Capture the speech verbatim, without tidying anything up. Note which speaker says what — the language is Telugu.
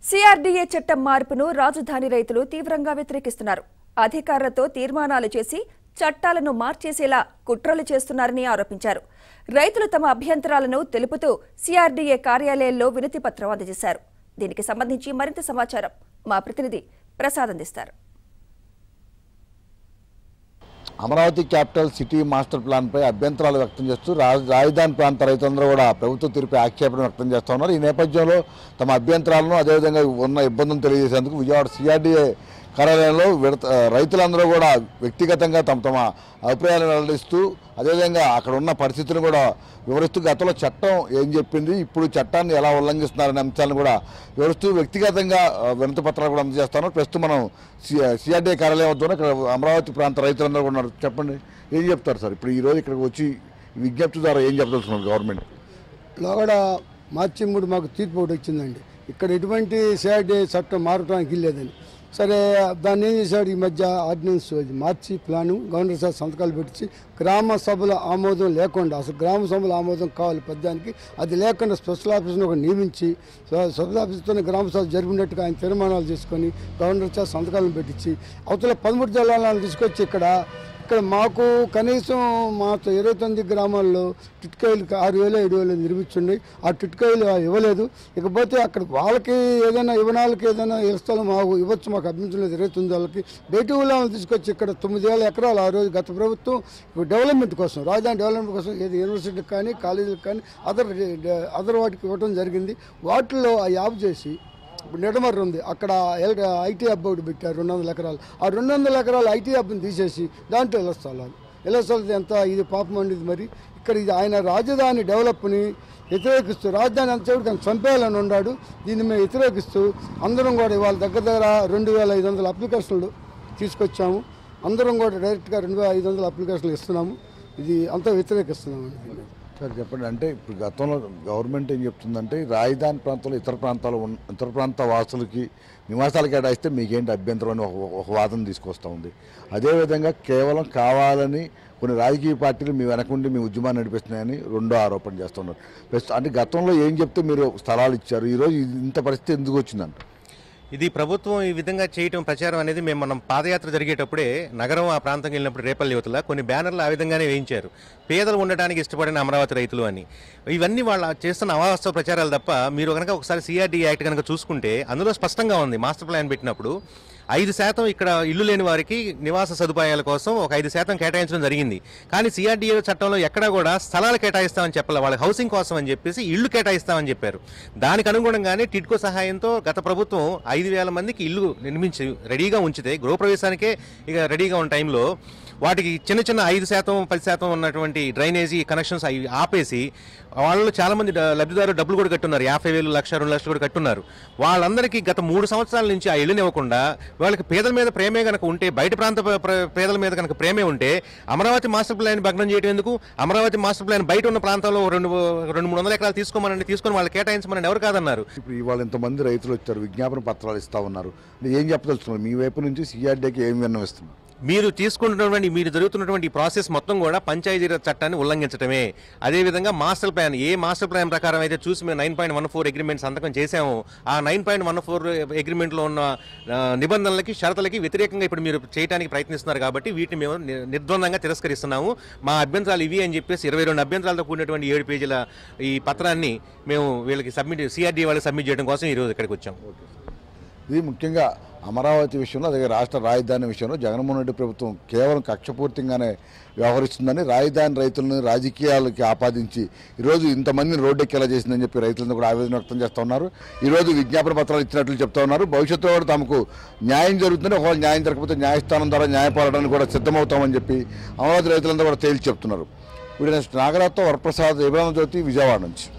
Speaker 1: సిఆర్డీఏ చట్టం మార్పును రాజధాని రైతులు తీవ్రంగా వ్యతిరేకిస్తున్నారు. అధికారులతో తీర్మానాలు చేసి చట్టాలను మార్చేసేలా కుట్రలు చేస్తున్నారని ఆరోపించారు. రైతులు తమ అభ్యంతరాలను తెలుపుతూ సిఆర్డీఏ కార్యాలయంలో వినతి పత్రం అందజేశారు. దీనికి సంబంధించి మరింత సమాచారం మా ప్రతినిధి ప్రసాద్ అందిస్తారు.
Speaker 2: అమరావతి క్యాపిటల్ సిటీ మాస్టర్ ప్లాన్పై అభ్యంతరాలు వ్యక్తం చేస్తూ రాజధాని ప్రాంత రైతులందరూ కూడా ప్రభుత్వ తీరుపై ఆక్షేపణ వ్యక్తం చేస్తూ ఉన్నారు. ఈ నేపథ్యంలో తమ అభ్యంతరాలను అదేవిధంగా ఉన్న ఇబ్బందులను తెలియజేసేందుకు విజయవాడ సిఆర్డీఏ కార్యాలయంలో రైతులందరూ కూడా వ్యక్తిగతంగా తమ తమ అభిప్రాయాలను వెల్లడిస్తూ అదేవిధంగా అక్కడ ఉన్న పరిస్థితులను కూడా వివరిస్తూ గతంలో చట్టం ఏం చెప్పింది, ఇప్పుడు చట్టాన్ని ఎలా ఉల్లంఘిస్తున్నారనే అంశాలను కూడా వివరిస్తూ వ్యక్తిగతంగా వినతి పత్రాలు కూడా అందజేస్తాను. ప్రస్తుతం మనం సిఆర్డీఏ కార్యాలయం వద్ద ఇక్కడ అమరావతి ప్రాంత రైతులందరూ కూడా ఉన్నారు. చెప్పండి, ఏం చెప్తారు సార్? ఇప్పుడు ఈరోజు ఇక్కడికి వచ్చి విజ్ఞప్తి ద్వారా ఏం చెప్పదలుచుకున్నారు గవర్నమెంట్?
Speaker 3: లోగడ మార్చి మూడు మాకు తీర్పు ఒకటి వచ్చిందండి. ఇక్కడ ఎటువంటి సిఆర్డీఏ చట్టం మారడానికి ఇల్లేదని. సరే, దాన్ని ఏం చేశాడు, ఈ మధ్య ఆర్డినెన్స్ మార్చి ప్లాను గవర్నర్ సార్ సంతకాలు పెట్టి గ్రామ సభల ఆమోదం లేకుండా, అసలు గ్రామ సభల ఆమోదం కావాలి పెద్దానికి, అది లేకుండా స్పెషల్ ఆఫీస్ను ఒక నియమించి స్పెషల్ ఆఫీస్తోనే గ్రామ సభ జరిపినట్టుగా ఆయన తీర్మానాలు చేసుకొని గవర్నర్ సార్ సంతకాలను పెట్టించి అవతల పదమూడు జిల్లాలను తీసుకొచ్చి ఇక్కడ ఇక్కడ మాకు కనీసం మా ఇరవై తొమ్మిది గ్రామాల్లో టిట్కాయిలు ఆరు వేలు ఏడు వేలు నిర్మించండి. ఆ టిట్కాయిలు ఇవ్వలేదు. ఇకపోతే అక్కడ వాళ్ళకి ఏదైనా ఇవ్వనాలకి ఏదైనా ఇస్తాలో మాకు ఇవ్వచ్చు, మాకు అభ్యంతరం ఇరవై తొమ్మిది వాళ్ళకి బయట ఊళ్ళని తీసుకొచ్చి ఇక్కడ తొమ్మిది వేల ఎకరాలు ఆ రోజు గత ప్రభుత్వం డెవలప్మెంట్ కోసం, రాజధాని డెవలప్మెంట్ కోసం ఏది యూనివర్సిటీకి కానీ కాలేజీలకు కానీ అదర్ అదర్ వాటికి ఇవ్వడం జరిగింది. వాటిల్లో ఆ యాప్ చేసి ఇప్పుడు నెడమర్రు ఉంది, అక్కడ ఐటీ హబ్ ఒకటి పెట్టారు రెండు వందల ఎకరాలు. ఆ రెండు వందల ఎకరాలు ఐటీ హబ్ని తీసేసి దాంట్లో ఇళ్ల స్థలాలు ఇళ్ల స్థలాలు ఎంత ఇది పాపం అండి. మరి ఇక్కడ ఇది ఆయన రాజధాని డెవలప్ని వ్యతిరేకిస్తూ రాజధాని అంతసేపు దాన్ని చంపేయాలని ఉన్నాడు. దీన్ని మేము వ్యతిరేకిస్తూ అందరం కూడా ఇవాళ దగ్గర దగ్గర రెండు వేల ఐదు వందల అప్లికేషన్లు తీసుకొచ్చాము. అందరం కూడా డైరెక్ట్గా రెండు వేల ఐదు వందల అప్లికేషన్లు ఇస్తున్నాము. ఇది అంతా వ్యతిరేకిస్తున్నాము.
Speaker 2: సార్ చెప్పండి, అంటే ఇప్పుడు గతంలో గవర్నమెంట్ ఏం చెప్తుందంటే రాజధాని ప్రాంతంలో ఇతర ప్రాంతాలు ఇతర ప్రాంత వాసులకి నివాసాలు కేటాయిస్తే మీకేంటి అభ్యంతరం అని ఒక వాదన తీసుకొస్తూ ఉంది. అదేవిధంగా కేవలం కావాలని కొన్ని రాజకీయ పార్టీలు మీ వెనకుండి మీ ఉద్యమాన్ని నడిపిస్తున్నాయని రెండో ఆరోపణ చేస్తున్నారు. ప్లస్ అంటే గతంలో ఏం చెప్తే మీరు స్థలాలు ఇచ్చారు, ఈరోజు ఇంత పరిస్థితి ఎందుకు వచ్చిందంట?
Speaker 4: ఇది ప్రభుత్వం ఈ విధంగా చేయటం ప్రచారం అనేది మేము మనం పాదయాత్ర జరిగేటప్పుడే నగరం ఆ ప్రాంతంకి వెళ్ళినప్పుడు రేపల్లి యువతల కొన్ని బ్యానర్లు ఆ విధంగానే వేయించారు, పేదలు ఉండడానికి ఇష్టపడిన అమరావతి రైతులు అని. ఇవన్నీ వాళ్ళ చేస్తున్న అవాస్తవ ప్రచారాలు తప్ప మీరు కనుక ఒకసారి సిఆర్డీ యాక్ట్ కనుక చూసుకుంటే అందులో స్పష్టంగా ఉంది. మాస్టర్ ప్లాన్ పెట్టినప్పుడు ఐదు శాతం ఇక్కడ ఇల్లు లేని వారికి నివాస సదుపాయాల కోసం ఒక ఐదు శాతం కేటాయించడం జరిగింది. కానీ సిఆర్డీఏ చట్టంలో ఎక్కడా కూడా స్థలాలు కేటాయిస్తామని చెప్పాలి, వాళ్ళ హౌసింగ్ కోసం అని చెప్పేసి ఇల్లు కేటాయిస్తామని చెప్పారు. దానికి అనుగుణంగానే టిడ్కో సహాయంతో గత ప్రభుత్వం ఐదు వేల మందికి ఇల్లు నిర్మించి రెడీగా ఉంచితే గృహప్రవేశానికే ఇక రెడీగా ఉన్న టైంలో వాటికి చిన్న చిన్న ఐదు శాతం పది శాతం ఉన్నటువంటి డ్రైనేజీ కనెక్షన్స్ అవి ఆపేసి వాళ్ళు చాలామంది లబ్ధిదారులు డబ్బులు కూడా కట్టున్నారు, యాభై వేలు లక్ష రెండు లక్షలు కూడా కట్టున్నారు. వాళ్ళందరికీ గత మూడు సంవత్సరాల నుంచి ఆ ఇల్లుని ఇవ్వకుండా వాళ్ళకి పేదల మీద ప్రేమే కనుక ఉంటే, బయట ప్రాంత పేదల మీద కనుక ప్రేమే ఉంటే అమరావతి మాస్టర్ ప్లాన్ భగ్నం చేయడం ఎందుకు? అమరావతి మాస్టర్ ప్లాన్ బయట ఉన్న ప్రాంతంలో రెండు రెండు మూడు వందల ఎకరాలు తీసుకోమని తీసుకొని వాళ్ళు కేటాయించమని ఎవరు కాదన్నారు.
Speaker 2: ఇప్పుడు ఇవాళ ఇంతమంది రైతులు వచ్చారు, విజ్ఞాపన పత్రాలు ఇస్తా ఉన్నారు, ఏం చెప్పదలుచుకున్నారు? మీ వైపు నుంచి సిఆర్డీకి ఏం విన్నవిస్తున్నారు?
Speaker 4: మీరు తీసుకుంటున్నటువంటి మీరు జరుగుతున్నటువంటి ప్రాసెస్ మొత్తం కూడా పంచాయతీ చట్టాన్ని ఉల్లంఘించడమే. అదేవిధంగా మాస్టర్ ప్లాన్ ఏ మాస్టర్ ప్లాన్ ప్రకారం అయితే చూసి మేము nine point one four agreement సంతకం చేశాము, ఆ నైన్ పాయింట్ వన్ ఫోర్ అగ్రిమెంట్లో ఉన్న నిబంధనలకి షరతులకి వ్యతిరేకంగా ఇప్పుడు మీరు చేయడానికి ప్రయత్నిస్తున్నారు. కాబట్టి వీటిని మేము నిర్ద్వందంగా తిరస్కరిస్తున్నాము. మా అభ్యంతరాలు ఇవి అని చెప్పేసి ఇరవై రెండు అభ్యంతరాలతో కూడినటువంటి ఏడు పేజీల ఈ పత్రాన్ని మేము వీళ్ళకి సబ్మిట్ సిఆర్డీ వాళ్ళకి సబ్మిట్ చేయడం కోసం ఈరోజు ఇక్కడికి వచ్చాము.
Speaker 2: ఇది ముఖ్యంగా అమరావతి విషయంలో, అలాగే రాష్ట్ర రాజధాని విషయంలో జగన్మోహన్ రెడ్డి ప్రభుత్వం కేవలం కక్షపూర్తిగానే వ్యవహరిస్తుందని, రాజధాని రైతులను రాజకీయాలకి ఆపాదించి ఈరోజు ఇంతమందిని రోడ్డెక్కేలా చేసిందని చెప్పి రైతులను కూడా ఆవేదన వ్యక్తం చేస్తూ ఉన్నారు. ఈరోజు విజ్ఞాపన పత్రాలు ఇచ్చినట్లు చెప్తా ఉన్నారు. భవిష్యత్తులో కూడా తమకు న్యాయం జరుగుతుందని, ఒకవేళ న్యాయం జరగకపోతే న్యాయస్థానం ద్వారా న్యాయ పోరాటానికి కూడా సిద్ధమవుతామని చెప్పి అమరావతి రైతులందరూ కూడా తేల్చి చెప్తున్నారు. వీడిన నాగరాజ్తో వరప్రసాద్, ఇబ్రాహిం జ్యోతి, విజయవాడ నుంచి.